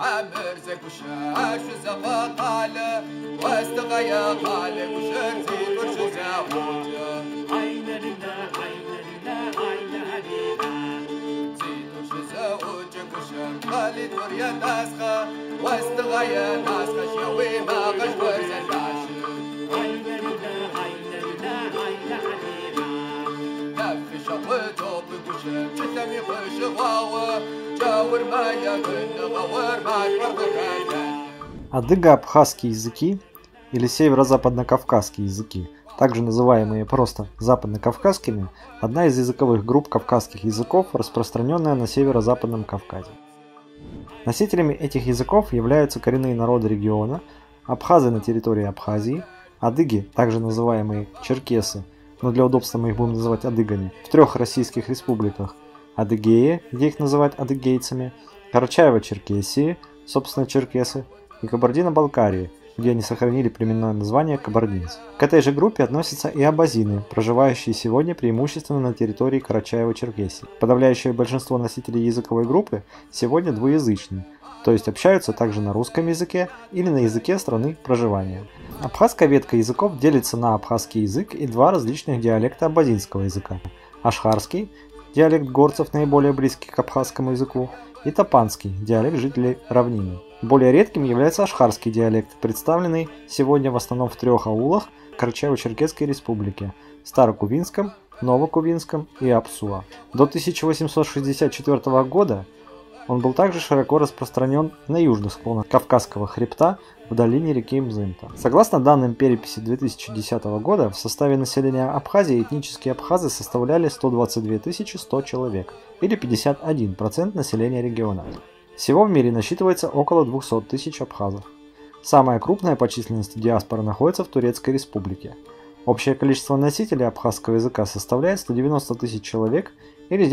Адыго-абхазские языки или северо-западно-кавказские языки, также называемые просто западно-кавказскими, одна из языковых групп кавказских языков, распространенная на северо-западном Кавказе. Носителями этих языков являются коренные народы региона, абхазы на территории Абхазии, адыги, также называемые черкесы, но для удобства мы их будем называть адыгами, в 3 российских республиках: Адыгея, где их называют адыгейцами, Карачаево-Черкесии, собственно черкесы, и Кабардино-Балкарии, где они сохранили племенное название кабардинцы. К этой же группе относятся и абазины, проживающие сегодня преимущественно на территории Карачаево-Черкесии. Подавляющее большинство носителей языковой группы сегодня двуязычны, то есть общаются также на русском языке или на языке страны проживания. Абхазская ветка языков делится на абхазский язык и 2 различных диалекта абазинского языка: ашхарский, диалект горцев, наиболее близкий к абхазскому языку, и топанский, диалект жителей равнины. Более редким является ашхарский диалект, представленный сегодня в основном в 3 аулах Карачаево-Черкесской республики: Старокувинском, Новокувинском и Апсуа. До 1864 года он был также широко распространен на южных склонах Кавказского хребта в долине реки Мзымта. Согласно данным переписи 2010 года, в составе населения Абхазии этнические абхазы составляли 122 100 человек, или 51% населения региона. Всего в мире насчитывается около 200 000 абхазов. Самая крупная по численности диаспора находится в Турецкой республике. Общее количество носителей абхазского языка составляет 190 000 человек, или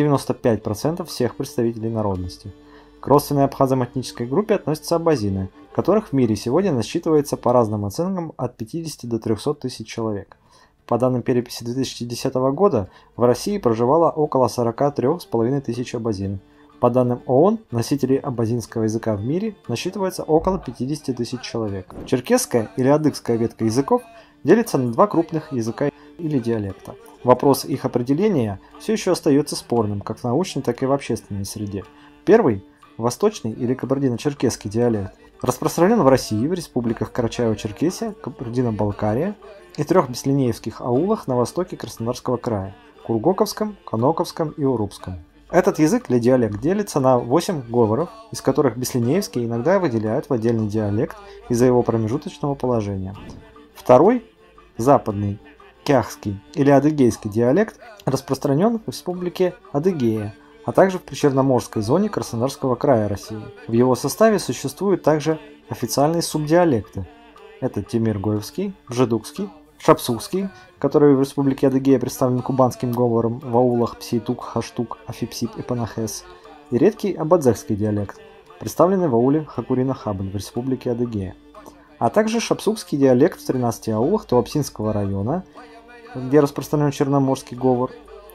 95% всех представителей народности. К родственной абхазам этнической группе относятся абазины, которых в мире сегодня насчитывается по разным оценкам от 50 до 300 000 человек. По данным переписи 2010 года в России проживало около 43 500 абазин. По данным ООН, носителей абазинского языка в мире насчитывается около 50 000 человек. Черкесская или адыгская ветка языков делится на 2 крупных языка или диалекта. Вопрос их определения все еще остается спорным как в научной, так и в общественной среде. Первый – восточный или кабардино-черкесский диалект распространен в России в республиках Карачаево-Черкесия, Кабардино-Балкария и 3 беслинеевских аулах на востоке Краснодарского края – Кургоковском, Коноковском и Урупском. Этот язык или диалект делится на 8 говоров, из которых беслинеевский иногда выделяют в отдельный диалект из-за его промежуточного положения. Второй – западный, кяхский или адыгейский диалект распространен в республике Адыгея, а также в причерноморской зоне Краснодарского края России. В его составе существуют также официальные субдиалекты. Это Темиргоевский, Бжедукский, Шапсукский, который в республике Адыгея представлен кубанским говором в аулах Псейтук, Хаштук, Афипсип и Панахес, и редкий абадзехский диалект, представленный в ауле Хакурина-Хабль в республике Адыгея, а также шапсукский диалект в 13 аулах Туапсинского района, где распространен черноморский говор,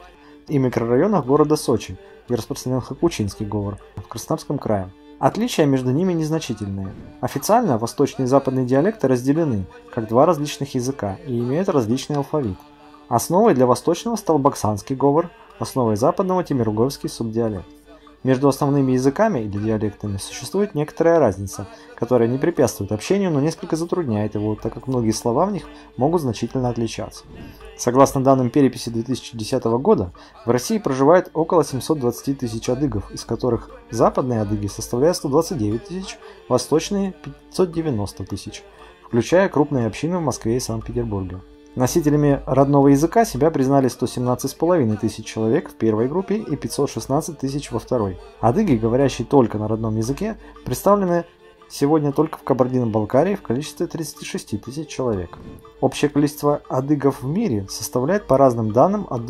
и микрорайонах города Сочи, где распространен хакучинский говор в Краснодарском крае. Отличия между ними незначительные. Официально восточные и западные диалекты разделены как 2 различных языка и имеют различный алфавит. Основой для восточного стал баксанский говор, основой западного – темиргоевский субдиалект. Между основными языками или диалектами существует некоторая разница, которая не препятствует общению, но несколько затрудняет его, так как многие слова в них могут значительно отличаться. Согласно данным переписи 2010 года, в России проживает около 720 000 адыгов, из которых западные адыги составляют 129 000, восточные – 590 000, включая крупные общины в Москве и Санкт-Петербурге. Носителями родного языка себя признали 117 500 человек в первой группе и 516 000 во второй. Адыги, говорящие только на родном языке, представлены сегодня только в Кабардино-Балкарии в количестве 36 000 человек. Общее количество адыгов в мире составляет по разным данным от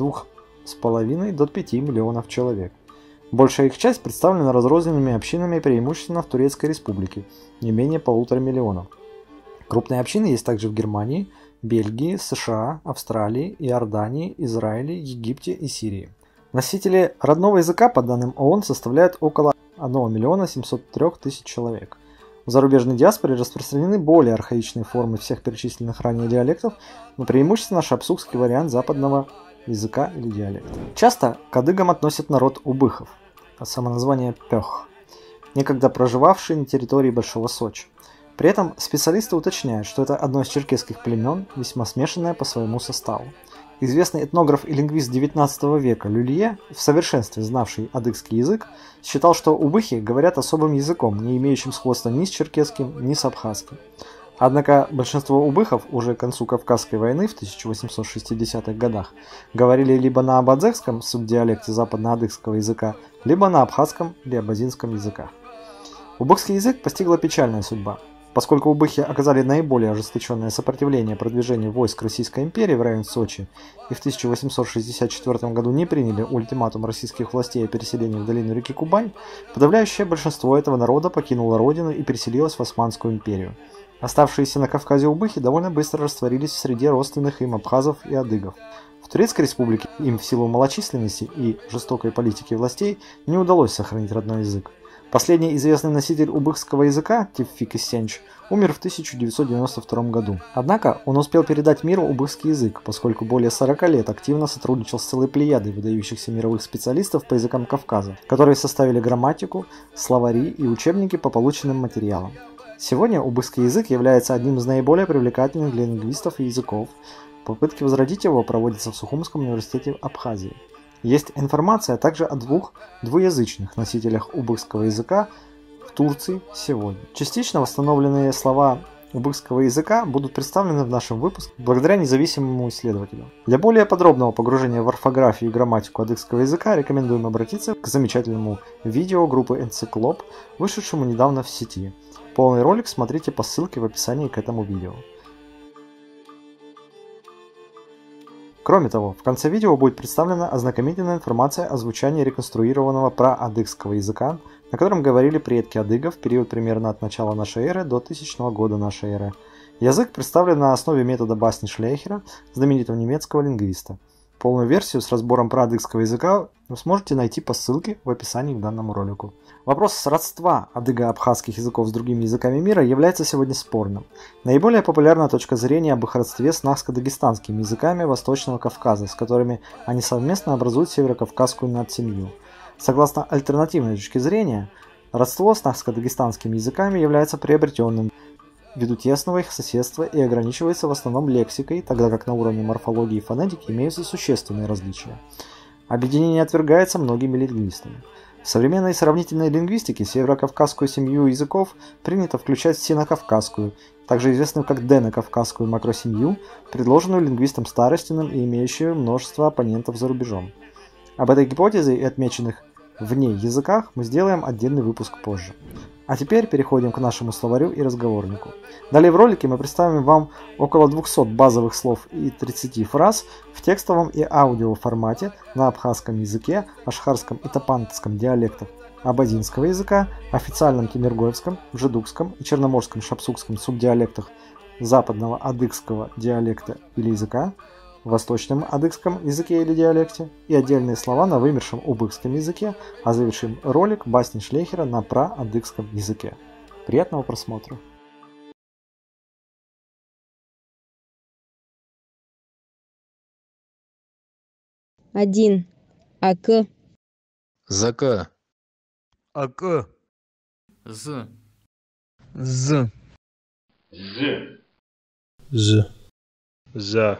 2,5 до 5 миллионов человек. Большая их часть представлена разрозненными общинами преимущественно в Турецкой республике, не менее 1,5 миллиона. Крупные общины есть также в Германии, Бельгии, США, Австралии, Иордании, Израиле, Египте и Сирии. Носители родного языка по данным ООН составляют около 1 703 000 человек. В зарубежной диаспоре распространены более архаичные формы всех перечисленных ранее диалектов, но преимущественно шапсукский вариант западного языка или диалекта. Часто к адыгам относят народ убыхов, от самоназвания пёх, некогда проживавший на территории Большого Сочи. При этом специалисты уточняют, что это одно из черкесских племен, весьма смешанное по своему составу. Известный этнограф и лингвист XIX века Люлье, в совершенстве знавший адыгский язык, считал, что убыхи говорят особым языком, не имеющим сходства ни с черкесским, ни с абхазским. Однако большинство убыхов уже к концу Кавказской войны в 1860-х годах говорили либо на абадзекском субдиалекте западно-адыгского языка, либо на абхазском или абазинском языках. Убыхский язык постигла печальная судьба. Поскольку убыхи оказали наиболее ожесточенное сопротивление продвижению войск Российской империи в район Сочи и в 1864 году не приняли ультиматум российских властей о переселении в долину реки Кубань, подавляющее большинство этого народа покинуло родину и переселилось в Османскую империю. Оставшиеся на Кавказе убыхи довольно быстро растворились в среде родственных им абхазов и адыгов. В Турецкой республике им в силу малочисленности и жестокой политики властей не удалось сохранить родной язык. Последний известный носитель убыхского языка, Тевфик Исенч, умер в 1992 году. Однако он успел передать миру убыхский язык, поскольку более 40 лет активно сотрудничал с целой плеядой выдающихся мировых специалистов по языкам Кавказа, которые составили грамматику, словари и учебники по полученным материалам. Сегодня убыхский язык является одним из наиболее привлекательных для лингвистов и языков. Попытки возродить его проводятся в Сухумском университете Абхазии. Есть информация также о двух двуязычных носителях убыхского языка в Турции сегодня. Частично восстановленные слова убыхского языка будут представлены в нашем выпуске благодаря независимому исследователю. Для более подробного погружения в орфографию и грамматику адыгского языка рекомендуем обратиться к замечательному видео группы Энциклоп, вышедшему недавно в сети. Полный ролик смотрите по ссылке в описании к этому видео. Кроме того, в конце видео будет представлена ознакомительная информация о звучании реконструированного праадыгского языка, на котором говорили предки адыгов в период примерно от начала нашей эры до 1000 года нашей эры. Язык представлен на основе метода басни Шлейхера, знаменитого немецкого лингвиста. Полную версию с разбором праадыгского языка вы сможете найти по ссылке в описании к данному ролику. Вопрос родства адыго-абхазских языков с другими языками мира является сегодня спорным. Наиболее популярна точка зрения об их родстве с нахско-дагестанскими языками Восточного Кавказа, с которыми они совместно образуют северокавказскую надсемью. Согласно альтернативной точке зрения, родство с нахско-дагестанскими языками является приобретенным ввиду тесного их соседства и ограничивается в основном лексикой, тогда как на уровне морфологии и фонетики имеются существенные различия. Объединение отвергается многими лингвистами. В современной сравнительной лингвистике северокавказскую семью языков принято включать в синокавказскую, также известную как денокавказскую макросемью, предложенную лингвистом Старостиным и имеющую множество оппонентов за рубежом. Об этой гипотезе и отмеченных в ней языках мы сделаем отдельный выпуск позже. А теперь переходим к нашему словарю и разговорнику. Далее в ролике мы представим вам около 200 базовых слов и 30 фраз в текстовом и аудио формате на абхазском языке, ашхарском и топантском диалектах абазинского языка, официальном тимиргоевском, джедукском и черноморском шапсукском субдиалектах западного адыгского диалекта или языка, восточном адыгском языке или диалекте и отдельные слова на вымершем убыхском языке, а завершим ролик басни Шлейхера на праадыгском языке. Приятного просмотра! Один. Ак. ЗК. АК. З. З. З. З. За.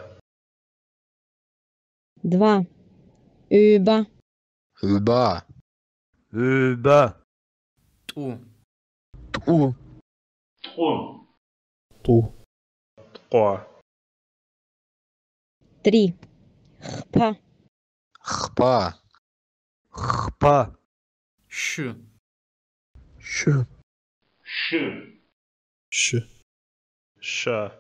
Два. Üba. Лба. Üba. Ту. Ту. Тху. Ту. Тхуа. Три. Хпа. Хпа. Хпа. Щ. Ш. Ш. Ш. Ша.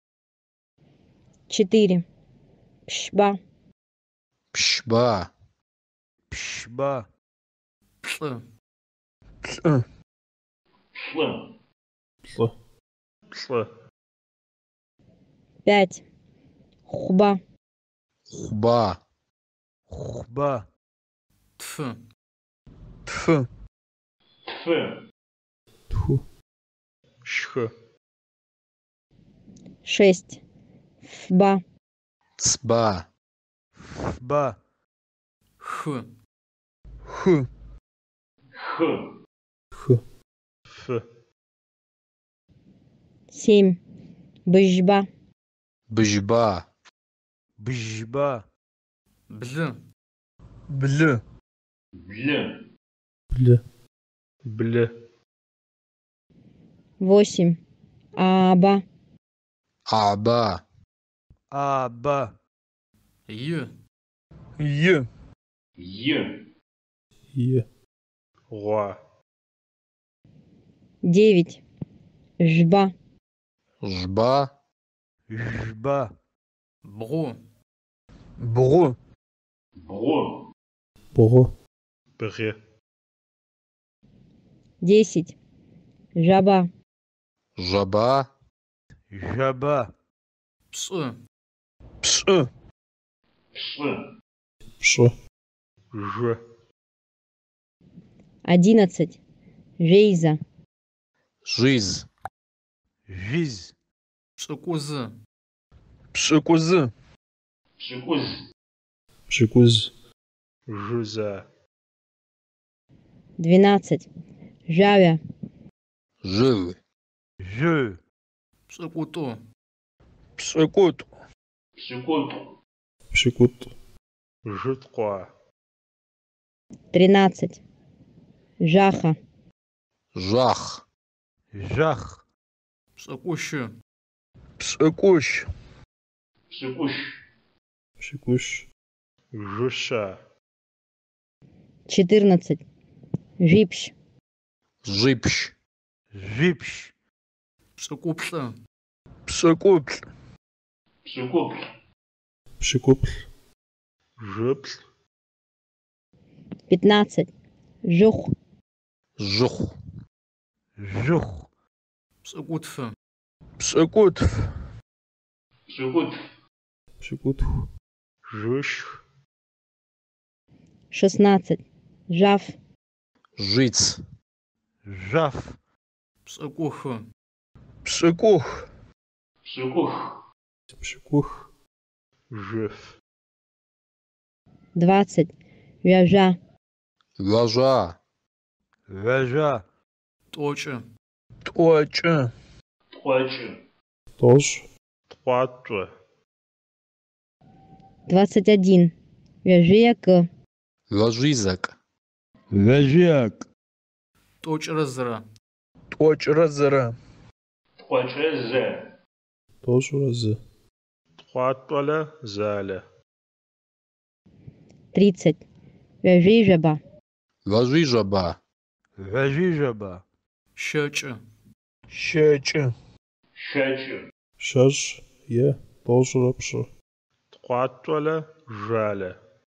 Четыре. Пшба. Пшба. Пшба. Ц. Ц. Шлым. Сл. Сл. Пять. Хуба. Хуба. Хба. Тф. Тф. Тф. Тху. Шхы. 6. Фба. Цба. Ба. Х. Хы. Х. Ф. 7. Быжба. Бжба. Бжба. Блы. Блы. Бл. Блы. 8. Аба. Аба. Аба. Й. Й. Й. Ва. 9. Жба. Жба. Жба. Бро. Бро. Бро. Бого. Бре. 10. Жаба. Жаба. Жаба. Псы. Псы. Пс. Ш. Ж. 11. Жейза. Жиз. Жиз. Пшыкузы. Пшикузы. Пшикуз. Пшикуз. Жиза. 12. Жавя. Жил. Жы. Пшыкуту. Пшикут. Пшикут. Пшикут. Житква. 13. Жаха. Жах. Жах. Пшыкущы. Пшикущ. Пшикущ. Пшикуш. Жиша. 14. Жипш. Жипщ. Жипщ. Пшыкуплы. Пшикупль. Пшикупль. Пшикупль. Жипль. 15. Жух. Жух. Жух. Пшыкутфы. Пшикутф. Пшикут. Пшикут. Жищ. 16. Жав. Жиц. Жав. Пшыкухы. Пшикух. Пшикух. Пшикух. Жив. 20. Вяжа. Ложа. Вяжа. Тӏокӏы. Тӏокӏы. Тхуачы. Тоже. Тхуатӏо. 21. Вяжиякы. Ложизок. Вяжиак. Тӏокӏрэ-зырэ. Тӏокӏрэ-зырэ. Тхуачэ зэ. Тоже разы. Тхуатӏолэ залэ. 30. Вяжи жаба. Ложи жаба. Вяжи жаба. Щэкӏы. Щэкӏы. Шачы. Шаж. Е. Тоже рапша. Тхуатӏолэ жалэ.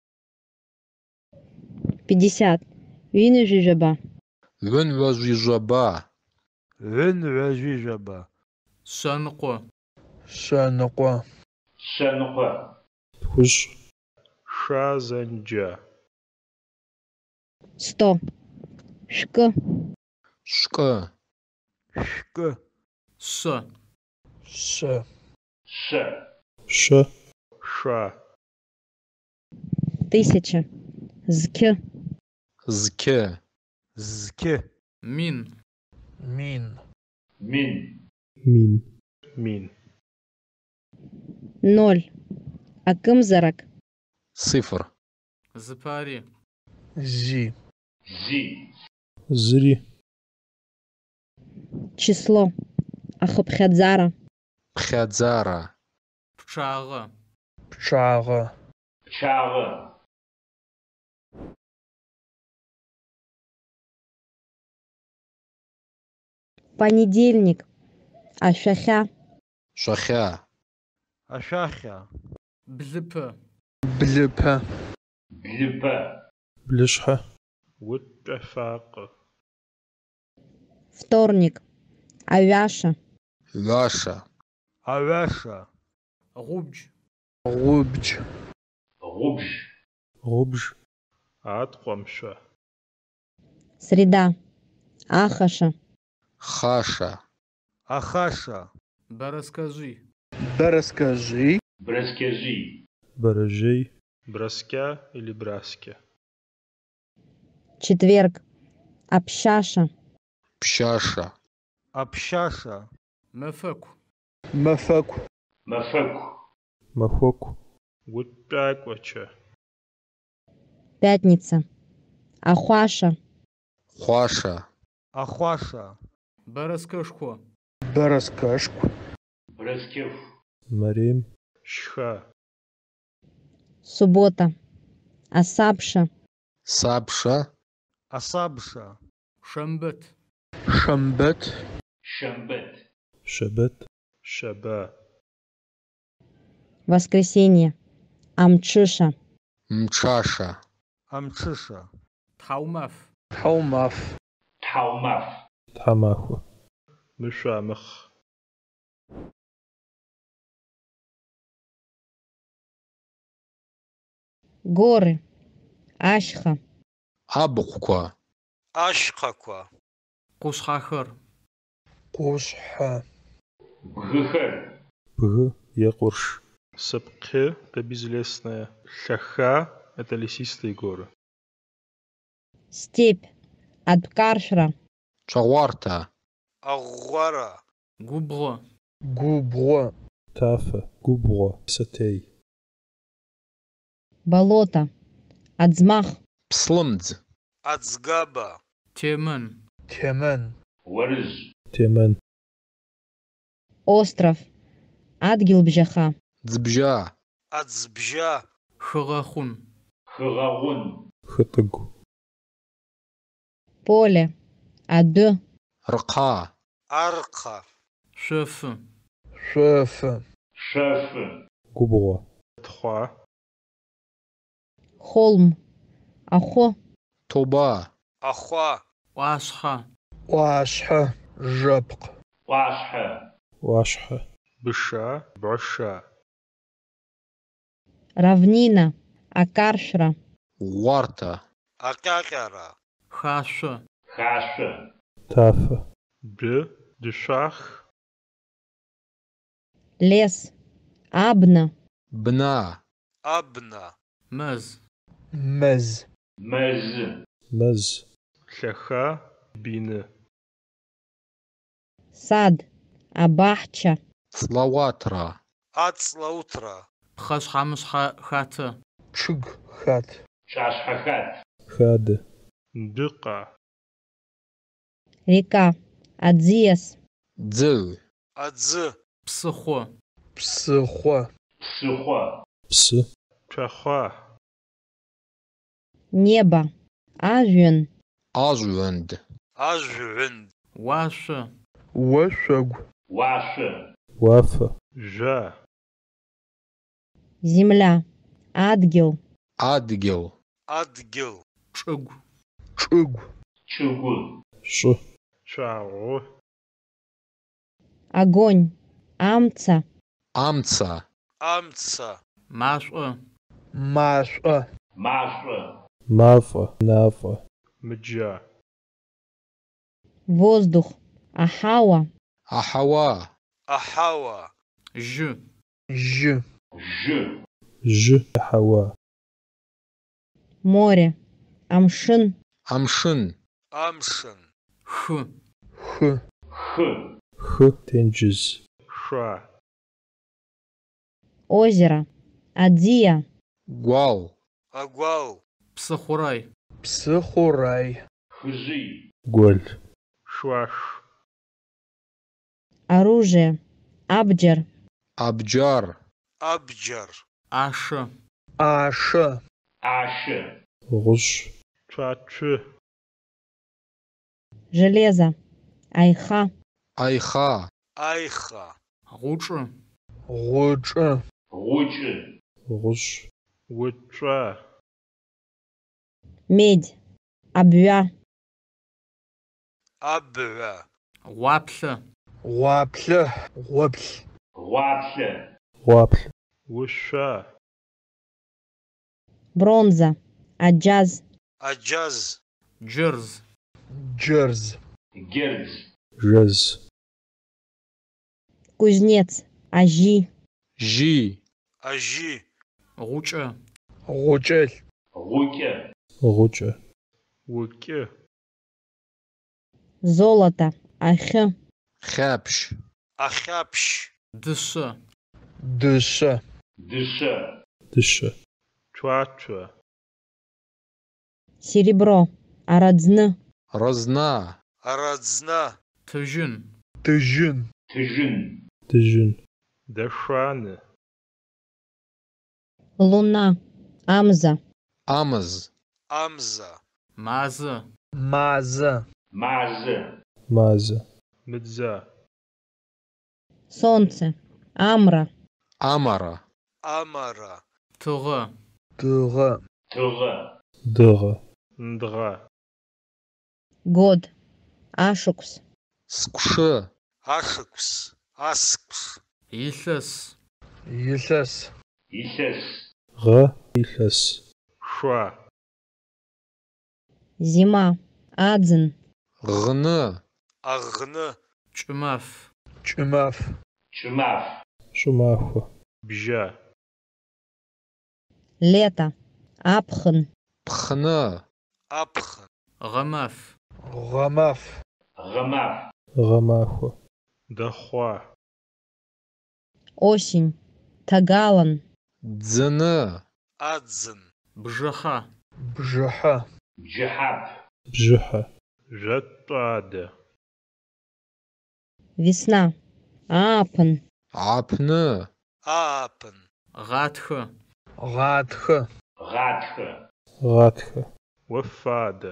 50. Винежи жаба. Вен ложи жаба. Вин вяжи жаба. Шъэныкъо. Шэныкъо. Шэныкъо. Хуж. Ша зэнджэ. 100. Шкы. Шкы. Шкы. Шы. Шы. Шы. Ш. Ша. 1000. Зкы. Зке. Зки. Мин. Мин. Мин. Мин. Мин. 0. Акымзарак. Цифр. Зыпари. Зи. Зи. Зри. Число. Ахыпхядзара. Пхядзара. Пчъагъэ. Пчъагъэ. Пчъагъэ. Понедельник. Ашъохьа. Шахя. Ашахьа. Блыпэ. Блыпэ. Блыпэ. Блешха. Утӏэфакъы. Вторник. Авяша. Лаша. Авяша. Гъубдж. Гъубдж. Гъубж. Рубж. Атӏкъомшъо. Среда. Ахаша. Хаша. Ахаша. Бэрэскэжъый. Бэрэскэжъый. Браскежи. Баражей. Браскя или браски. Четверг. Общаша. Пщаша. Общаша. Мэфэку. Мэфэку. Мафаку. Махоку. Утаквача. Пятница. Ахуаша. Хуаша. Ахуаша. Бэрэскэшхо. Бэрэскэшку. Браскев. Марим. Шха. Суббота. Асапша. Сапша. Асабша. Шэмбэт. Шамбет. Шамбет. Шабет. Шаба. Воскресенье. Амчиша. Мчаша. Амчиша. Тхаумаф. Таумаф. Таумаф. Тхамаху. Мышамых. Горы. Ашха. Абхуква. Ашхаква. Къушъхьэхэр. Кушха. Бгыхэр. Бг. Якурш. Сыпкы — это безлесная. Шаха — это лесистые горы. Степь. Адкаршра. Чаварта. Агуара. Губгъо. Губро. Тафа. Губро. Сатей. Болото. Адзмах. Пслымдз. Ацгаба. Темэн. Темен. Варыз. Темен. Остров. Адгилбжаха. Дзбжа. Ацбжа. Хыгъэхъун. Хыгъэгъун. Хытыгу. Поле. Ады. Рқа. Арка. Шъэфы. Шефы. Шефы. Губро. Тхва. Холм. Ахо. Тоба. Ахва. Ӏуашъхьэ. Уашха. Жепк. Уашхэ. Вашха. Быша. Баша. Равнина. Акаршра. Уарта. Акакара. Хашъо. Хашэ. Тафа. Дышах. Лес. Абна. Бна. Абна. Мэз. Мез. Мэзы. Маз. Лъэха. Бины. Сад. Абахча. Славатра. Ацлаутра. Пхъэшъхьамышъхьэ хатэ. Чыг. Хат. Чашхэхэт. Хады. Дыка. Река. Адзиас. Дзыл. Адзы. Псыхъо. Псыхъо. Псыхъо. Псы. Чахва. Небо. Ажвен. Ажвенд. Ажвен. Уашъо. Уэшъэгу. Уашэ. Вафа. Жа. Земля. Адгил. Адгел. Адгил. Чӏыгу. Чӏыгу. Чугу. Шы. Чагъу. Огонь. Амца. Амца. Амца. Машӏо. Машӏо. Машэ. Мафа. Нафа. Мыджа. Воздух. Ахауа. Ахава. Ахауа. Жьы. Жьы. Жы. Ж. Хава. Море. Амшин. Амшын. Амшын. Хы. Хы. Хы. Х. Тенджиз. Ша. Озеро. Адзия. Гуал. Агуал. Псыхъурай. Псыхъурай. Хыжи. Голь. Шваш. Оружие. Абджар. Абджар. Абджар. Ащэ. Ашы. Ащэ. Гуш. Чачы. Железо. Айха. Айха. Айха. Гъучӏы. Гъучӏы. Гучы. Гуш. Учӏа. Медь. Абвя. Абвя. Уаплъэ. Гъуаплъы. Гъоплъ. Гуаплъэ. Гуапль. Уша. Бронза. Аджаз. Аджаз. Джырз. Джерз. Герз. Жез. Кузнец. Ажи. Жи. Ажи. Гъукӏэ. Гъукӏэл. Гъукӏэ. Гъукӏэ. Укӏы. Золото. Ахы. Хьапщ. Ахьапщ. Дышъэ. Дышъэ. Дышъэ. Дышъэ. Цуацу. Серебро. Арадзны. Розна. Арадзна. Тыжьын. Тыжьын. Тыжьын. Тыжьын. Дэшаны. Луна. Амза. Амыз. Амза. Мазэ. Мазэ. Мазэ. Мазэ. Мыдза. Солнце. Амра. Амара. Амара. Тыгъэ. Дыгъэ. Тыгъэ. Дыгъэ. Ндгъэ. Год. Ашукс. Сквшы. Ашыкс. Аскс. Илъэс. Илъэс. Илъэс. Гъэ. Илъэс. Шуа. Зима. Адзын. Гъны. Агны. Кӏымаф. Кӏымаф. Чымаф. Шӏумахуэ. Бжа. Лето. Апхын. Пхны. Апхын. Гъэмаф. Гъэмаф. Гъэмаф. Гъэмахуэ. Дэхъуа. Осень. Тагалан. Дзыны. Адзын. Бжыхьэ. Бжыхьэ. Бжыхьап. Бжыхьэ. Жъэтӏуадэ. Весна. Апын. Апны. Апын. Гъатхэ. Гъатхэ. Гъатхэ. Гъатхэ. Уфадэ.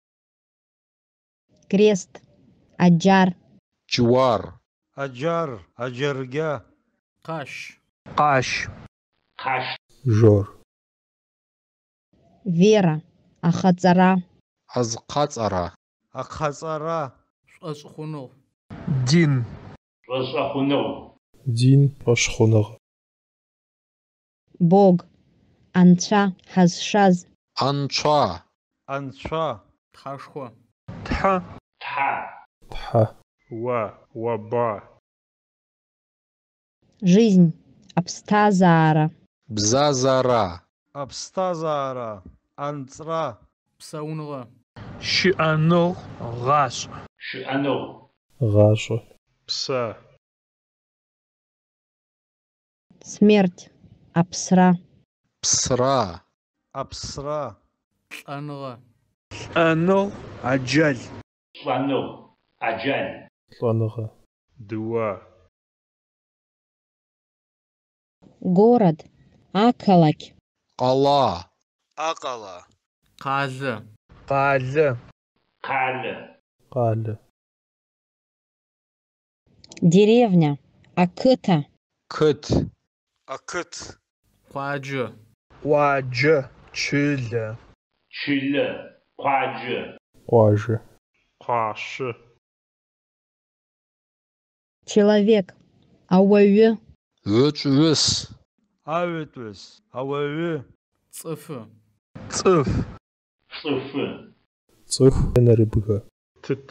Крест. Аджар. Джуар. Аджар. Аджарга. Къащ. Къащ. Къащ. Жор. Вера. Ахацара. Азкъацӏара. Акхацара. Шӏэшӏыхъуныгъ. Дин. Шӏэшӏэхъуныгъ. Дин. Ӏошхъуныгъ. Бог. Анцва. Хьазшаз. Анчва. Анчва. Тхьашхо. Тхьэ. Тхьэ. Тхьэ. Уаба. Жизнь. Абстазаара. Бзазара. Абстазара. Анцра. Псауныгъэ. Щыӏэныгъ. Гъашӏ. Щыӏэныгъ. Гъашӏэ. Пса. Смерть. Апсра. Псра. Апсра. Лӏэныгъэ. Лӏэныгъ. Аджал. Лӏэныгъ. Аджал. Лӏэныгъэ. Дыуа. Город. Акалакь. Къала. Акъала. Къалэ. Къалэ. Къалэ. Къалэ. Деревня. Акыта. Кыт. Акыт. Къуаджэ. Къуаджэ. Чылэ. Чылэ. Къуаджэ. Къуажэ. Къуашъы. Человек. Ауаҩы. Ыцӏуыс. Ауетус. Ауаҩы. Цӏыфы. Цӏыф. Цӏыфы. Цӏыф. Нэрыбгы. Тыт.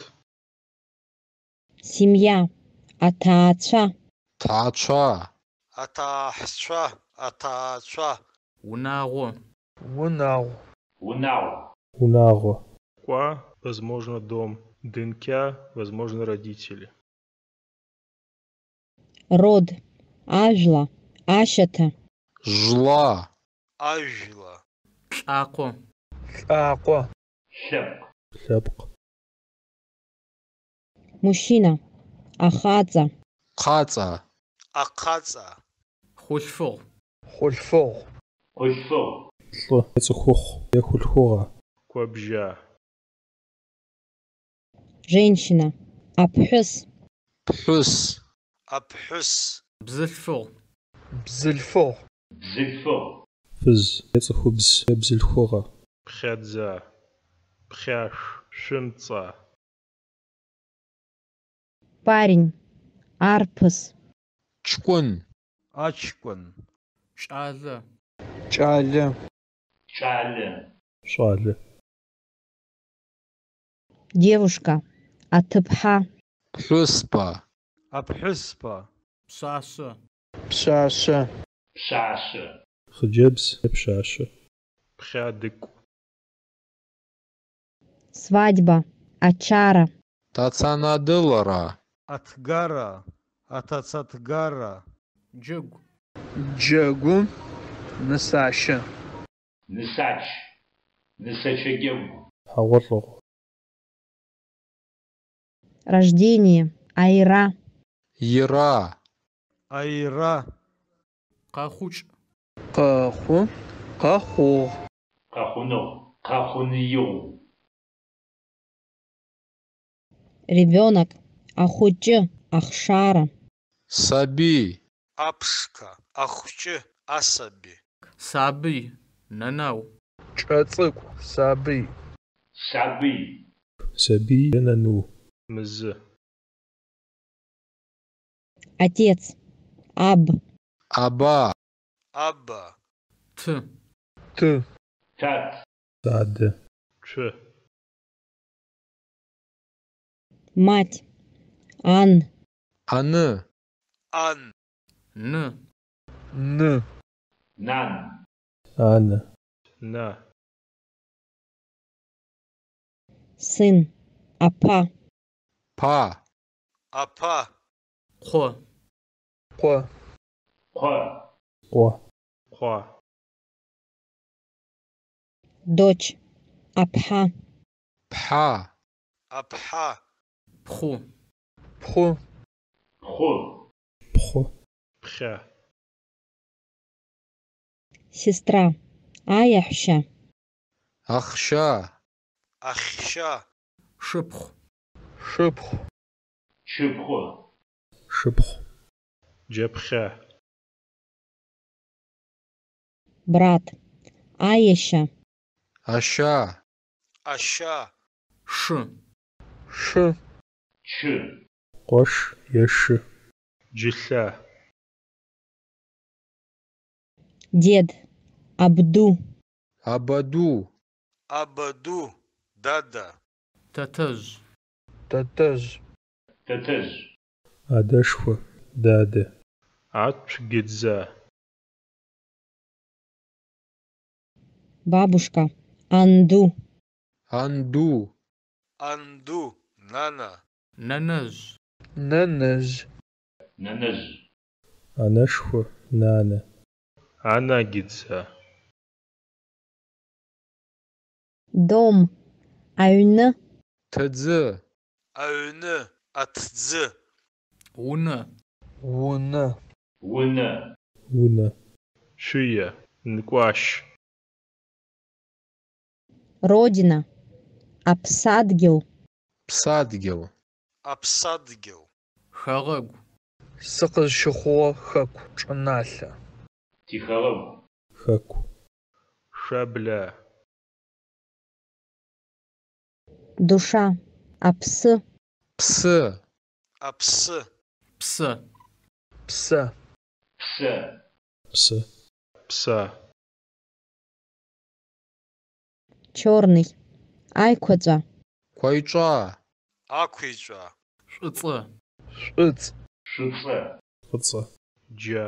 Семья. Атаацәа. Тхьачва. Атахьшва. Атаачва. Унагъо. Унагъо. Унагъо. Унагъо. Ква, возможно, дом. Дынкя, возможно, родители. Род. Ажәла. Ашьаҭа. Жла. Ажла. Лӏакъо. Лӏакъо. Лъэпкъ. Лъэпкъ. Мужчина. Ахаҵа. Къацӏа. Акъацӏа. Хъулъфыгъ. Хъулъфыгъ. Хъулъфыгъ. Лӏы. Ецӏыхухъу. Ехъулъхугъэ. Куэбжа. Женщина. Аԥҳәыс. Пхӏвыс. Апхӏвыс. Бзылъфыгъ. Бзылъфыгъ. Бзылъфыгъ. Фыз. Ецӏыхубз. Ебзылъхугъэ. Пхъядза. Пхъяш. Шъумцӏа. Парень. Арԥыс. Чкӏун. Ачкӏун. Кӏалэ. Кӏалэ. Кӏалэ. Шӏалэ. Девушка. Аҭыԥҳа. Пхӏвыспа. Апхӏвыспа. Пшъашъэ. Пшъашъэ. Пшъашъэ. Хъыджэбз пшъашъэ. Пхъядыкӏу. Свадьба. Ачара. Тацанадылара. Атгара. Атацатгара. Джэгу. Джэгу. Нысащэ. Нысач. Нысачэгэгу. Хьауэлӏыгъ. Рождение. Айра. Ира. Айра. Къэхъукӏ. Къэхъу. Къэхъугъ. Къэхъуныгъ. Къэхъуныигъу. Ребенок. Ахъукӏы. Ахъшара. Сабий. Апшка. Ахъукӏы. Асаби. Сабый. Нэнау. Кӏэцӏыкӏу. Сабый. Сабый. Сабий. Нэнэну. Мызы. Отец. Аб. Аба. Аба. Ты. Ты. Тат. Дадэ. Чы. Мать. Ан. Аны. Ан. Ны. Ны. Нан. Анэ. На. Сын. Апа. Па. Апа. Къо. Къо. Къо. Къо. Къуа. Дочь. Апха. Пхьа. Апха. Пхъу. Пхъу. Пхъу. Пхъу. Пхъя. Сестра. Аяхща. Ахща. Ахща. Шыпхъу. Шыпхъу. Чыпхъу. Шыпхъу. Джэпхъя. Брат. Аяща. Аща. Аща. Шы. Шы. Чы. Къош. Ешы. Джылъа. Дед. Абду. Абаду. Абаду. Дада. Тэтэжъ. Тэтэжъ. Тэтэжъ. Адэшхо. Дадэ. Атшъ гидза. Бабушка. Анду. Анду. Анду. Нана. Нэнэжъ. Нэнэжъ. Нэнэжъ. Анэшхо. Нанэ. Ана гидза. Дом. Айны. Тэдзы. Аҩны. Атдзы. Унэ. Унэ. Унэ. Унэ. Чые. Нкӏуащ. Родина. Апсадгил. Псадгил. Аԥсадгьыл. Хэгъэгу. Сыкъызщыхъугъэ хэку. Чӏыналъэ. Тихэгъэгу. Хэку. Шабля. Душа. Апсы. Псы. Аԥсы. Псы. Псэ. Псэ. Псы. Пса. Черный. Айкваца. Квайчӏа. Ақәиҵәа. Шӏыцӏэ. Шӏыц. Шыцӏэ. Фыцӏэ. Джа.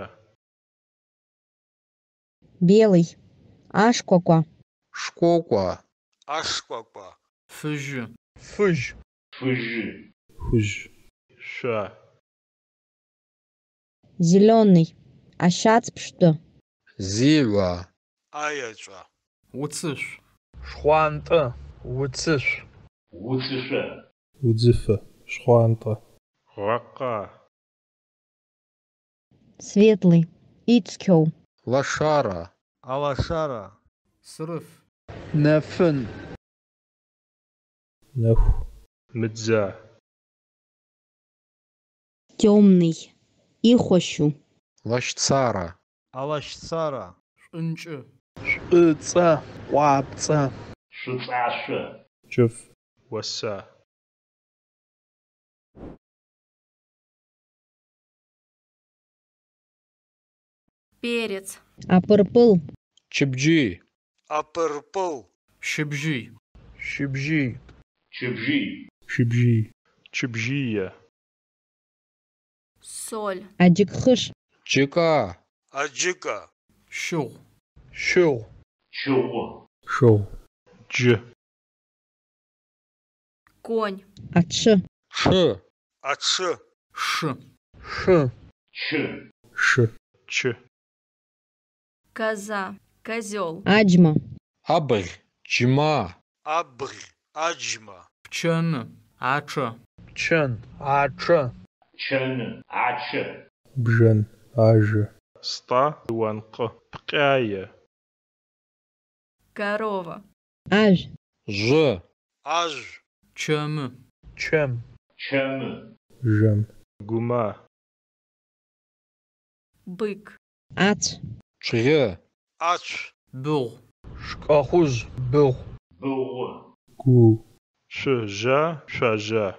Белый. Ашкваква. Шкӏокӏуа. Ашкәакәа. Фыжьы. Фыжь. Фыжьы. Фыжь. Ша. Зеленый. Ащацпшту. Зилуа. Аеҵәа. Уцышӏ. Шхъуантӏэ. Уцышъ. Уцышъо. Удзыфэ. Шхъуантӏэ. Гъэкъа. Светлый. Ицкёу. Лошара. Алашара. Срыв. Нэфын. Нэху. Мыдза. Темный. Ихощу. Лащцара. Алашьцара. Шӏункӏы. Шӏыцӏэ. Къуапцӏэ. Шыцӏашъо. Кӏыф. Оса. Перец. Апырпыл. Чыбджи. Апырпыл. Щыбжьый. Шыбжий. Чыбжий. Шыбжий. Чыбжие. соль, Аджикхыш. Джика. Аджика. Щугъ. Щугъ. чугу, Щугъ. Дж. конь, Атшы. Ш. Атшы. Шы. Шы. ч, Шы. Ч. коза, козел, Аджма. Абр. Джма. Абр. Аджма. Пчъэны. Ачы. Чэн. Ачэ. чен, ач, Бжэн. Ажэ. Ста. Уанкы. Пкая. корова, Аж. Ж. Аж. Чэмы. Чем. чем, Жэм. Гума. бык, Ац. Чры. Ач. Быгъ. Шкъэхъужь. Быгъу. был, Гу. Шжа, шажа.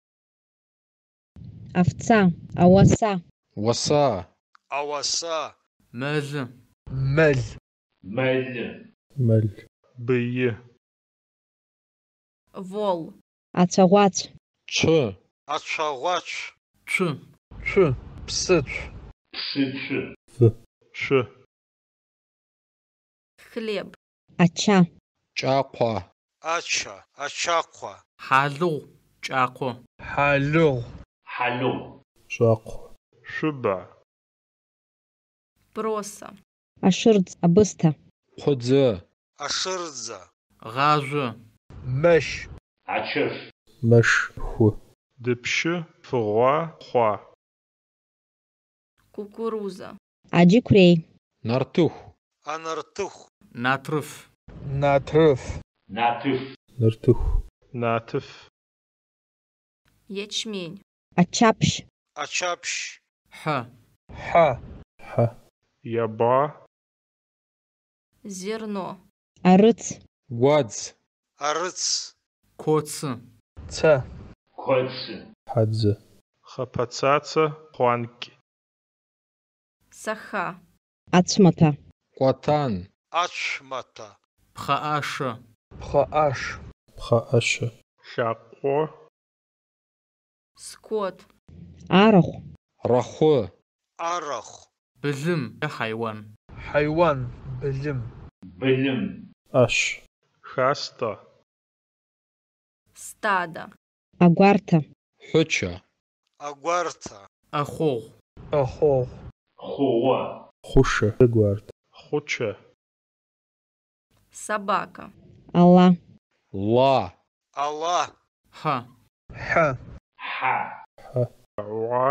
Овца. Ауаса. Васа. Ауаса. Мэлы. Мэл. мель, Мэл. Бые. вол, Ацагъуац. Ч. Ачагъуач. Цы. Цы. Псыцу. пшич, Ш. хлеб, Ача. Чаква. Ача. Ачаква. Хьалыгъу. Кӏакъо. Хьалыгъу. халю, Шакъу. Шуба. проса, Ашырц. Абыста. Кхъудзы. Ашырдза. Гъажъо. Мэщ. ачеш, Мэш. Ху. Дыпшы, фыгъуа, хъуа. кукуруза, Аджикурей. Нартух. Анартыху. Натрыф. Натрыф. натыф, Нартыху. Натыф. ячмень, Ачапщ. Ачапщ. Хьа. Хьа. Хьа. Яба. зерно, Арыц. Гуадз. Арыц. Коцы. Ца. коцы, Хадзы. Хапацаца, хуанки. саха, Ацмата. Куатан. Ачмата. Пхъэӏашэ. Пхъэӏаш. Пхъэӏэщэ. Лъакъо. скот, Араху. Рахъу. Араху. Былым. Хайван. Хайван. Былым. былым, Аш. Хаста. стадо, Агуарта. Хуча. Агуарта. Ахъогъу. Ахъогъу. хуа, Хъушэ. Гуарт. Хуча. собака, Алла. Ла. Алла. Хьа. Хьа. ха, Уа.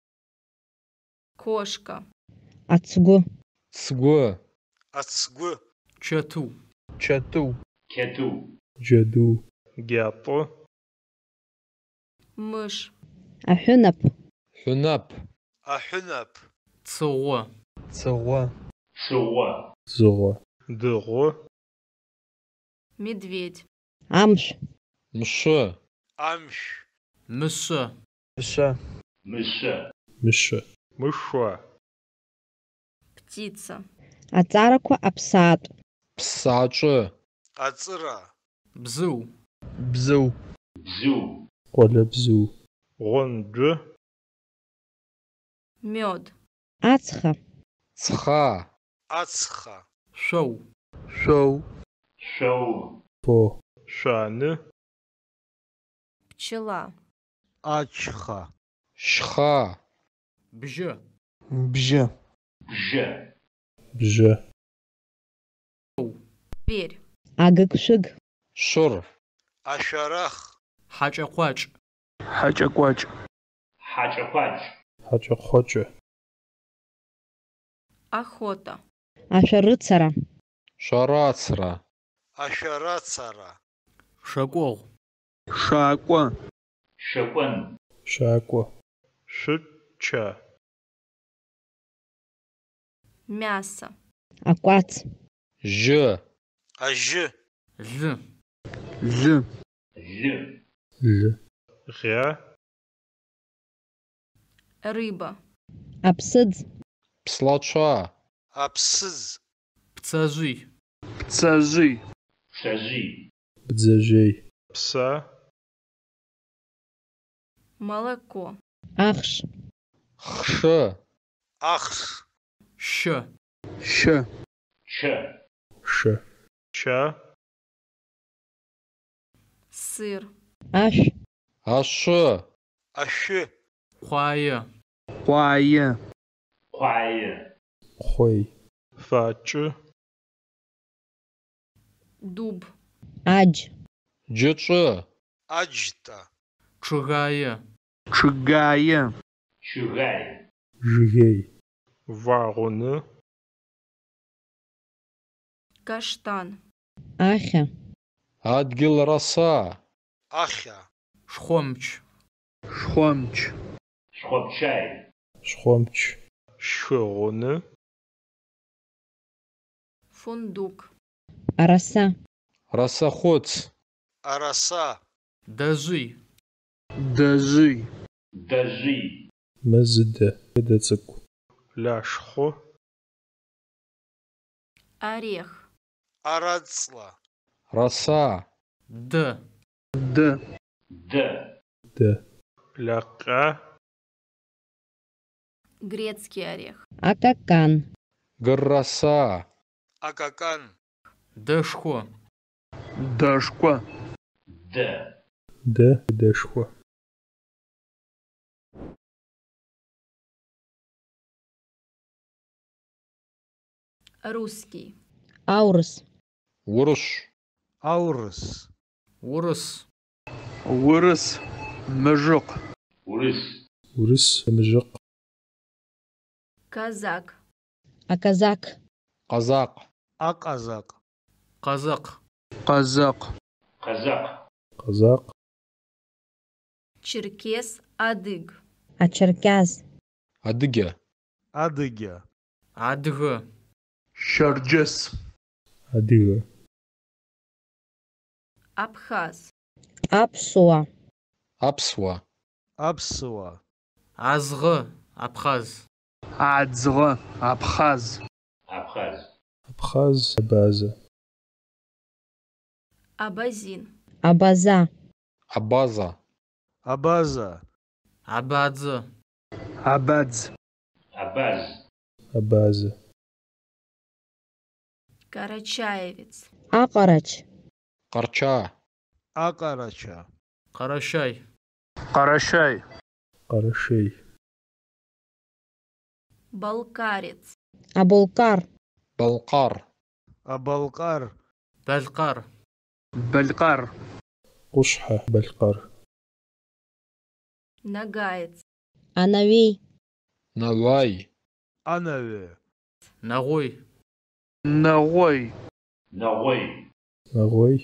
кошка, Ацгу. Цгу. Ацгу. Чэтыу. Чэтыу. кету, Джэду. Гяту. мышь, Ахюнап. Хюнап. Ахюнап. Цыгъо. Цыгъо. цуа, Зыгъо. Дыгъо. медведь, Амш. Мшы. Амщ. Мышъэ. Мышъэ. мыша, Мышъэ. Мышуа. птица, Ацараква апсаатӏ. Псачӏы. Ацыра. Бзыу. Бзыу. бзу, Къолэбзыу. Гъонджы. мед, Ацха. Цха. Ацха. Шъоу. Шъоу. шоу, Фо. Шаны. пчела, Ачха. Шха. Бжьэ. Бжьэ. бжа, Бжьэ. дверь, Агыгшъыг. Шур. Ашарах. Хьакӏэкъуакӏ. Хьакӏэкӏуакӏ. хачапач, Хьакӏэкхъокӏэ. охота, Ашъорыцара. Шарацра. Ашарацара. Шъэкӏугъ. Шакӏо. шакон, Шакӏо. Шыча. мясо, Акъуац. Жьы. Ажьы. Лы. Лы. лы, Лы. Гъя. рыба, Апсыдз. Пслачъа. Апсыз. Пцэжъый. Пцэжъый. цажи, Бдзэжъей. Пса. молоко, Ахъш. хшы, ахс, щы, ща, Ч. ша, Ща. Сыр. Аш. ашы, ашы, хвайы, хвае, Хвайы. хой, Фачы. Дуб. Адж. джычы, аджта, чыгайы, чыгае, Чугай. жигей, Вагоны. Каштан. Ахя. адгил раса, ахя, шхомч, шхомч, Шхопчай. шхомч, Шхыгоны. Фундук. Араса. расахоц, араса, дажи, дажи, Дажи. мазда, дацаку, Ляшхо. Орех. арацла, раса, д, д, Д. д, Ляка. Грецкий орех. Акакан. гырраса, акакан, дашхо, дашква, Д. д, дашква, Русский. Аурус. урыш, аурыс, урыс, урыс, мыжык, Урыс. урыс, мыжык, Казак. Аказак. қазақ, аказак, қазақ, казак, Казак. казак, Черкес. Адыг. Ачеркяз. адыгя, адыгя, адыгы, шарджес, адыга, Абхаз. Апсуа. апсуа, апсуа, азғы, абхаз, ацга, абхаз, Абхаз. абхаз, база, Абазин. Абаза. абаза, абаза, абадзы, абадз, Абаз. абаза, Карачаевец. Акарач. қарча, акарача, қарашай, карашай, карашей, Балкарец. Абулкар. балқар, абалкар, бәлқар, балкар, кушха, балкар, Нагаец. Анавей. навай, анаве, нағой, нагой, Ногой. нагой,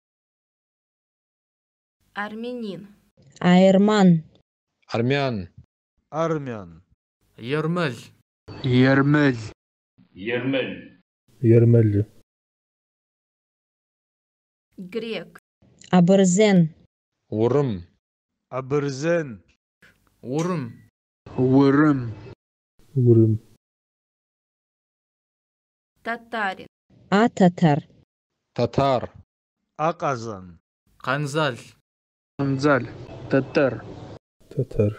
Армянин. Айрман. армян, армян, ерміл, ермель, Ермель. ермель, Грек. Абырзен. урым, абырзен, урым, урым, урым, Татарин. Ататар. татар, аказан, қанзал, анзаль, татар, татар,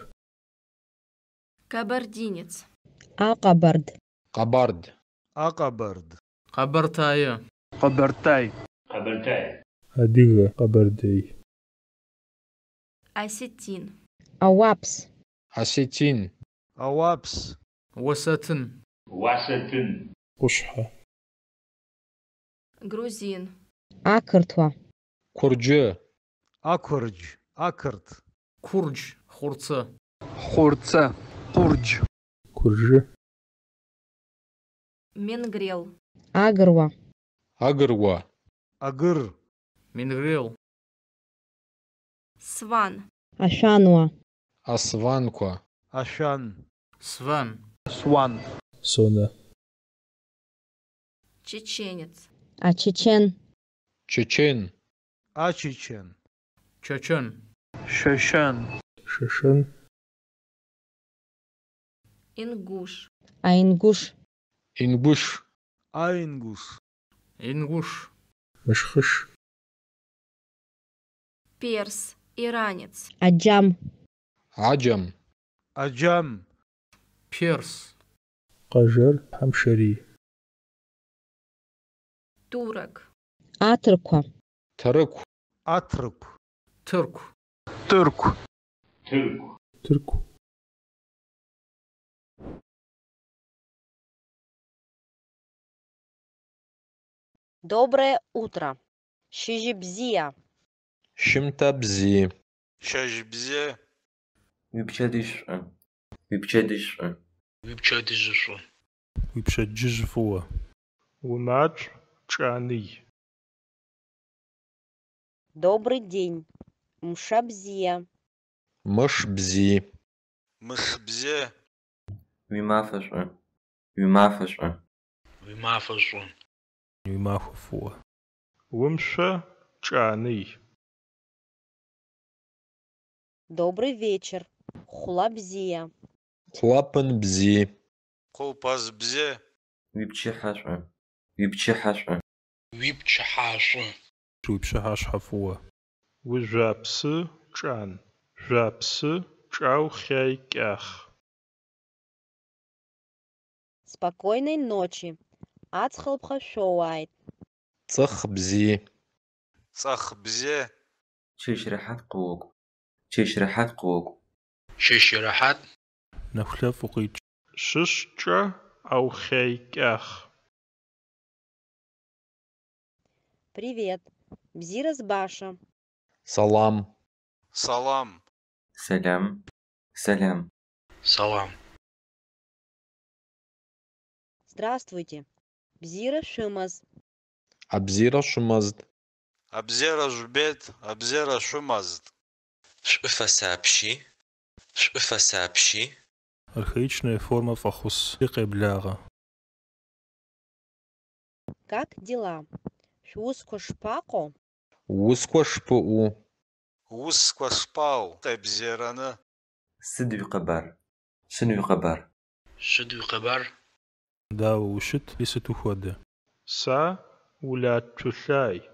Кабардинец. Акабард. қабард, акабард, қабартайы, кабартай, Кабартай. адыга, кабардей, Осетин. Ауапс. осетин, авапс, осатын, Васатын. кушха, Грузин. Акыртуа. күржі, акурдж, акырт, курдж, хурцы, хурца, курдж, куржи, Менгрел. Агырва. агырва, агыр, мингрел, Сван. Ашануа. асванква, ашан, сван, сван, сона, Чеченец. Ачечен. чечен, ачичен, чечен, шашан, шашан, Ингуш. Айнгуш. ингуш, айнгус, ингуш, мышхыш, Перс. Иранец. Аджам. аджам, аджам, Перс. Qajjer Hamshari. Турок. Атрыква. Тарык. Атрык. Турк. Turk. Türk. Turku. Доброе утро. Шижибзия. Шимтабзи. Шажбзе. Випчадишь. Випчадишь. Випчадишь. Випшаджижфуа. Умач чани. Добрый день. Мшабзия. Мышбзи. Мышбзе. Вимафаш. Вимафаш. Вимафашу. Вимахуфуа. Умша чани. Добрый вечер. Хулабзия. Хлапанбзи. Колпазбзе. Випчихаш. Випчихаш. Випчахашу. Випшахашхафуа. Ужапсы чан. Жапсы чау хейкях. Спокойной ночи. Ацхалбхашоуайт. Цахбзи. Цахбзе. Чешрахат قوق. Чешрахат قوق. Шиширахат. Нахляфуқич. Шишча ау хейкях. Привет. Бзирасбаша. Салам. Салам. Салям. Салям. Салам. Здравствуйте. Бзира Шимаз. Абзира шумазд. Абзера жбет. Абзера шумазд. Шпыфа сообщи. Шпыфа сообщи. Архаичная форма фахус. Лиқебляга. Как дела? Шускошпако. Ускошпу. Усквашпау. Табзерана. سدوي قبر. شنوي قبر. Шидви кабар. Да, ушит. Лисетухуаде. Са улячулай.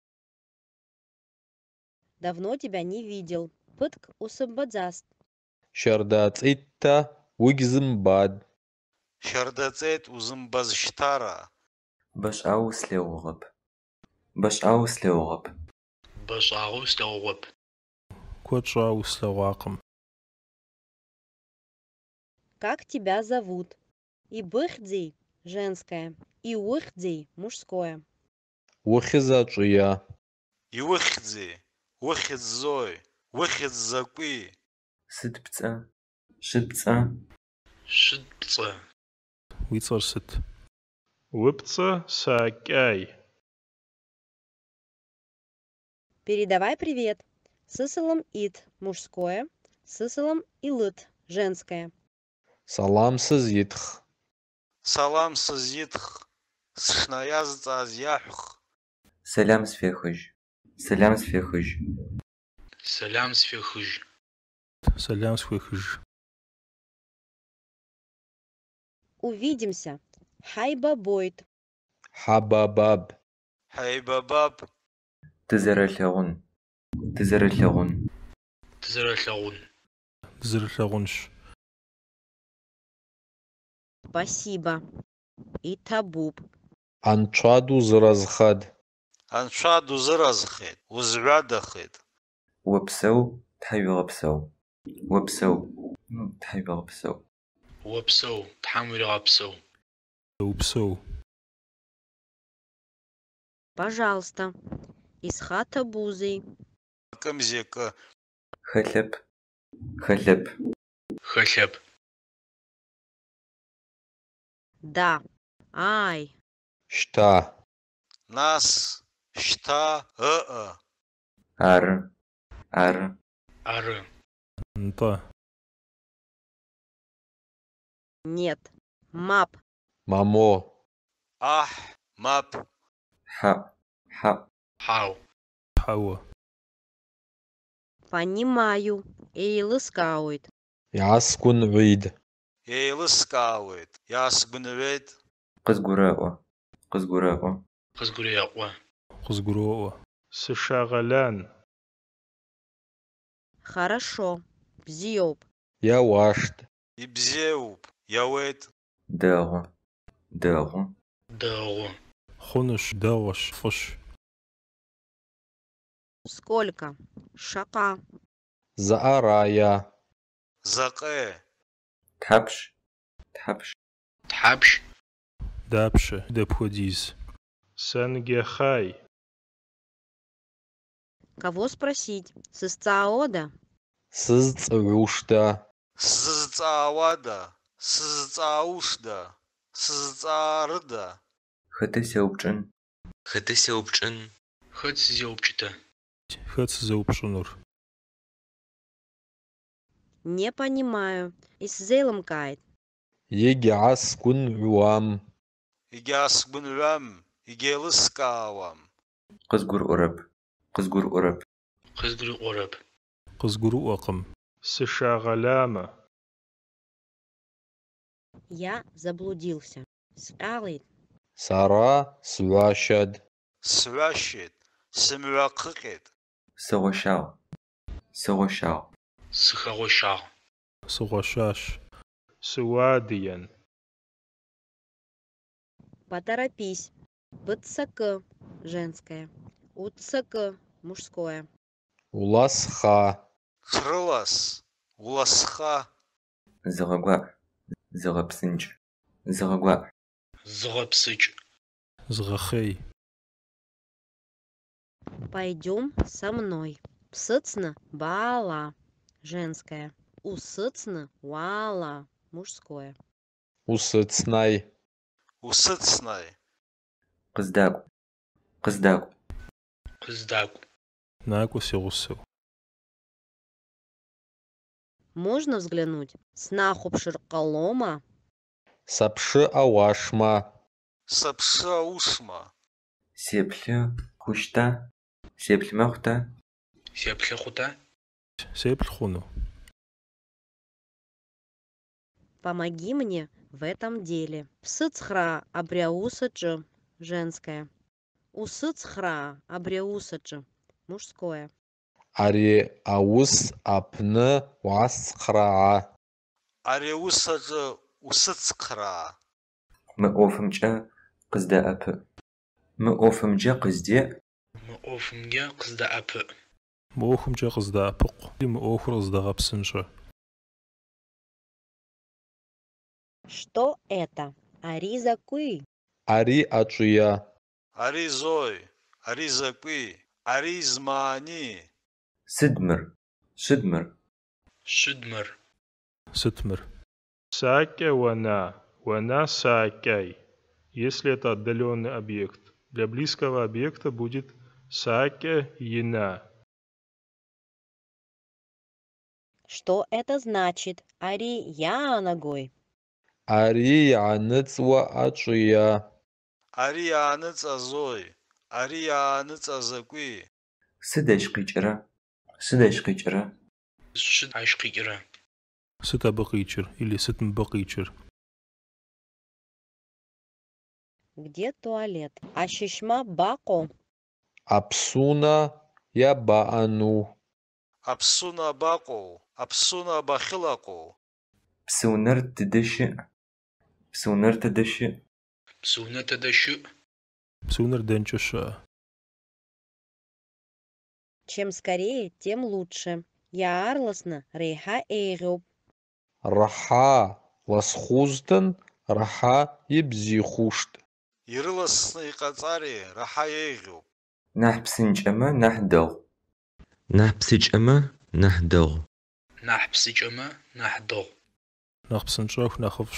Давно тебя не видел. Пытк усамбадзаст. Шардацитта. Угзымбад. Шардацет узымбазштара. باش أوس لوغب. باش أوس لوغب. Башагу стаугаб. Квадша уславакам. Как тебя зовут? И быхдзей женское, и ухдзей мужское. Ухизачия. Иухдзи. Ухидзой. Ухидзакуи. سدبتا. شدبتا. Шидца. Вицарсет. Выпца сакай. Передавай привет. Сысалам ит мужское, сысалам илыт женское. Саламсыз йитх. Салам сызитх. Сшнаязцазяхх. سلام سفيخج. سلام سفيخج. Салям сфихуж. Салям схуихж. Увидимся. Хайба бойт. Хабабаб. Хайбабаб. تزرلغون. تزرلغون. Тзаралаун. Зрхагунш. Спасибо. И табуб. Анчаду зразхад. Аншаду заразхет. Узвядахет. وبسو تحيو غبسو. وبسو تحيو غبسو. Уапсоу. Тхамвил апсоу. Упсоу. Пожалуйста. Исхата бузей. Камзека. خلب. خلب. Хахяб. Да. Ай. Шта. Нас. Шта. ар. ар. Ары. Нта. Нет. Мап. Мамо. Ах. Мап. ح. ح. Хау. Хауа. Понимаю. Эйлыскауит. Яскун уид. Ейлыскаует. Ясгунвет. قزقراء. قزقراء. Хазгуряқва. Хузгуроа. Сышагалан. Хорошо. Бзиоп. Я вашт. Ибзеуп. Яуэт. Дэгъу. Дэгъу. Дэгъу. Хъунущ, дэгъуэщ, фӏыщ. Сколько? Шака. Зыӏэрая. Закъэ. Тхьапш. Тхьапш. Тхьапш. Дапщэ, дэпхуэдиз. Сангехай. Кого спросить? Сысцаода? Сызцӏыуштэ. Сызцауада. Сызцаушда. Сызцарыда. Хэта сеупчӏын? Хэты сеупчӏын? Хэт зеупчӏыта? Хэт сызэупщӏынур? Не понимаю. Исзейлымкайт. Егьа сгунъуам. Игясгунвам. Игелыскауам. Къызгурыӏуэрэп. Къызгурыӏуэрэп. Къызгурыӏуэрэп. Къызгурыӏуэкъым. Сышагъэлама. Я заблудился. Сӏалит. Сара сыуащэд. Сващет. Сымыуакъыкъет. Сыгъуэщагъ. Сыгъуэщагъ. Сыхэгъуэщагъ. Сыгъуэщащ. Суадиян. Поторопись. БЦК. Женское. УЦК. Мужское. Уласха. Крылас. Уласха. Зыгъэгуаӏ. Зыгъэпсынкӏ. Зыгъэгуаӏ. Зыгъэпсыкӏ. Зыгъэхъей. Пойдем со мной. Псыцна. Бала. Женское. Усыцна. Вала. Мужское. Усыцнай. Усыцнай. Къыздакӏу. Къыздакӏу. Къыздакӏу. Накӏуэ си гъусэу. Можно взглянуть? Снахупшир къалома? Сапшыӏэ уашмэ. Сапшыушма. Сеплъы хъущта? Сеплъмэ хъута? Сеплъы хъута? Сеплъ хъуну? Помоги мне в этом деле. Псыцхра абряусачы. Женское. Усыцхра абряусачы. Мужское. Ари аус апны уасцхърагъа. Ареусаджы усыцкра. Мы ӏофымкӏэ къыздэӏэпыӏ. Мы ӏофымкӏэ къыздеӏ. Мы ӏофымгэ къыздэӏэпыӏ. Мы ӏуэхумкӏэ къыздэӏэпыкъу. Мы ӏуэхур къыздэгъэпсынщӏэ. Что это? Ари закуй. Ари ӏэчӏые. Ари зой. Ари зэкуи. Ари змани. Сыдмыр. Шъыдмыр. Шъыдмыр. Сытмыр. Сакя вана. Вана сакяй. Если это отдаленный объект. Для близкого объекта будет сакя ина. Что это значит? Ари я ногой. Ари яныцӏо ӏэчӏые. Ари аныцӏэ зой. Ари аныцӏэ зэкуи. Сыдэжь къикӏыра? Сыдэжь къикӏыра? Сыд ащ къикӏыра? Сыт абы къикӏыр? Или сыт мыбы къикӏыр? Где туалет? Ащыщма бакъо. Апсунэ ябаӏэну. Апсунэ бакъоу. Апсунэ бахылакъоу. Псыунэр тыдэ щыӏ? Псыунэр тыдэ щыӏ? Псыунэ тыдэ щыӏ? Псыунэр дэнкӏэ щыӏэ? Чем скорее, тем лучше. Я арласно рейха эйгъэу. Рахьа ласхъузтын рахьа ибзихъушт. Ирыласны икъэцӏари рахьа егъэу. Нахь псынкӏэмэ нахь дэгъу. Нахь псыкӏэмэ нахь дэгъу. Нахь псыкӏэмэ нахь дэгъу. Нахь псынщӏэху нэхъыфӏщ.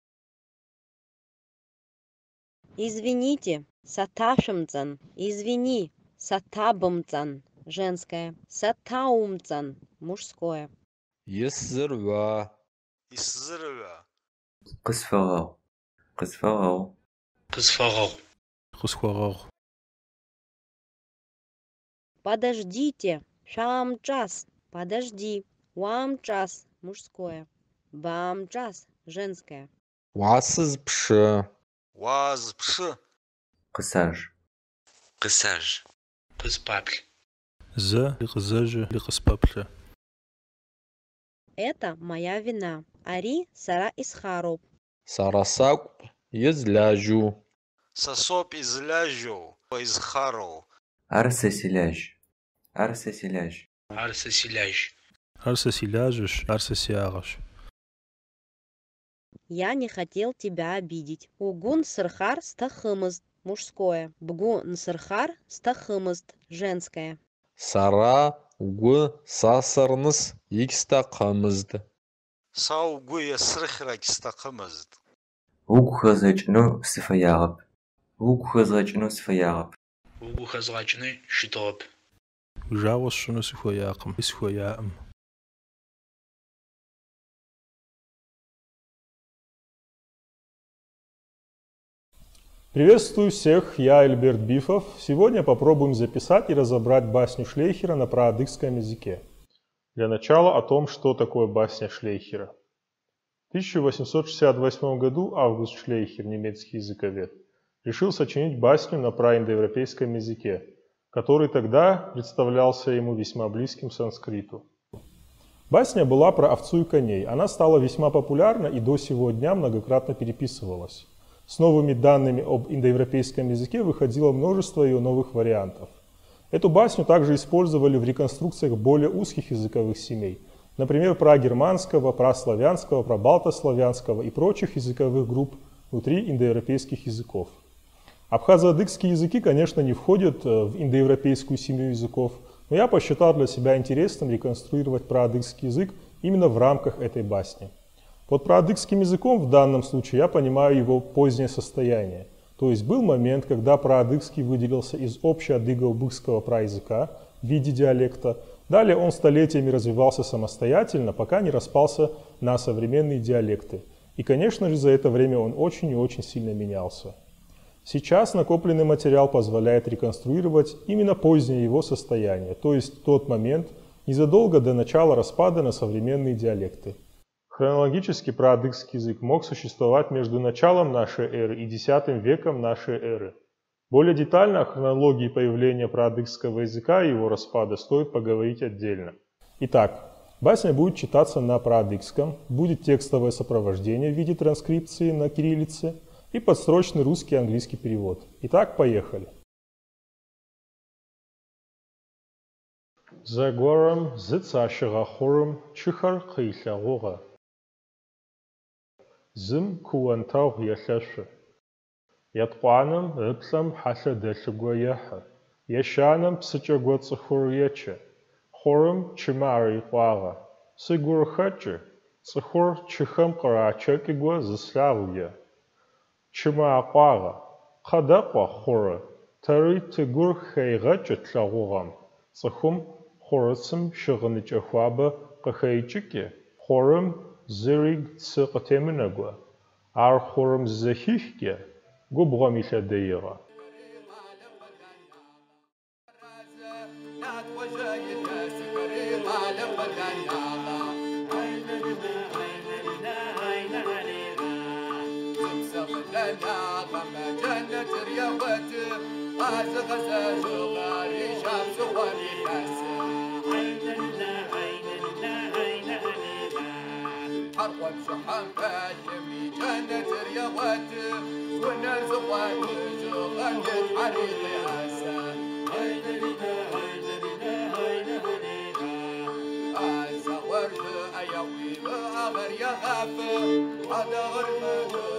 Извините, саташъумцӏэн. Извини, сатабымцӏэн. Женское. Сатаумцӏэн. Мужское. Исзырыуа. Исзырыуа. Къысфэгъэгъу. Къысфэгъэгъу. Къысфэгъэгъу. Къысхуэгъэгъу. Подождите. Шъуамчас. Подожди. Уамчас. Мужское. Бамчас. Женское. Уасызпшы. Уазпшы. Къысаж. Къысаж. Къыспаплъ. Зэ ли къызэжьэ ли къыспэплъэ. Это моя вина. Ари сара исхароуп. Сара сакәп излажьу. Са соуп излажьу, изхароу. Ар сэ силажь. Ар сэ силажь. Ар сэ силажь. Ар сэ силажьыш, ар сэ сиагъэщ. Я не хотел тебя обидеть. Угун сырхар стахымызд. Мужское. Бгу нсырхар стахымызд. Женское. Сара угу сасырныс икстақымызды. Са угу ясрыхрагь стахымызд. Угу хэзгъэкӏынэу сыфэягъэп. Угу хэзгъэкӏынэу сыфэягъэп. Угу хэзгъэкӏыны щытыгъэп. Жауэ сщӏыну сыхуеякъым, сыхуеяӏым. Приветствую всех, я Альберт Бифов. Сегодня попробуем записать и разобрать басню Шлейхера на праадыгском языке. Для начала о том, что такое басня Шлейхера. В 1868 году Август Шлейхер, немецкий языковед, решил сочинить басню на праиндоевропейском языке, который тогда представлялся ему весьма близким санскриту. Басня была про овцу и коней. Она стала весьма популярна и до сего дня многократно переписывалась. С новыми данными об индоевропейском языке выходило множество ее новых вариантов. Эту басню также использовали в реконструкциях более узких языковых семей, например, прагерманского, праславянского, прабалтославянского и прочих языковых групп внутри индоевропейских языков. Абхазо-адыгские языки, конечно, не входят в индоевропейскую семью языков, но я посчитал для себя интересным реконструировать праадыгский язык именно в рамках этой басни. Под праадыгским языком в данном случае я понимаю его позднее состояние. То есть был момент, когда праадыгский выделился из общеадыго-убыхского праязыка в виде диалекта. Далее он столетиями развивался самостоятельно, пока не распался на современные диалекты. И, конечно же, за это время он очень и очень сильно менялся. Сейчас накопленный материал позволяет реконструировать именно позднее его состояние, то есть тот момент незадолго до начала распада на современные диалекты. Хронологически праадыгский язык мог существовать между началом нашей эры и X веком нашей эры. Более детально о хронологии появления праадыгского языка и его распада стоит поговорить отдельно. Итак, басня будет читаться на праадыгском, будет текстовое сопровождение в виде транскрипции на кириллице и подстрочный русский и английский перевод. Итак, поехали. Зэгуэрэм зыцащыгъэхъурым чыхэр къилъэгъугъэ. Зым куонтэгъу елъэшъу. Еткъуанэм ыплъэм хьэлъэ дэлъыгъо ехьы. Ещанэм псыкӏэ цӏыхур ечы. Хъурым чымэ арикъуагъэ. Сыгур хэкӏы. Цӏыхур чыхэм къырачэкӏыгъо зыслъагъуе. Чымэ акъуагъэ. Къэдэкъуэ хъуры. Тэри тыгур хеигъэкӏы тлъэгъугъэм. Цӏыхум хъурыцым щыгъыныкӏэ хуабэ къыхэикӏыкӏи. Хъурым зыригу цы къытемынэгуэ. Ар хъурым зэхихкӏэ. Губгъуэм илъэдэигъэ. حرقت شحن فاشمي جنة رياضات والناس غادي غادت حريق ياسا هيدا لنا هيدا لنا هيدا لنا أسا ورد أيوي أغر يا غافة هذا غرمة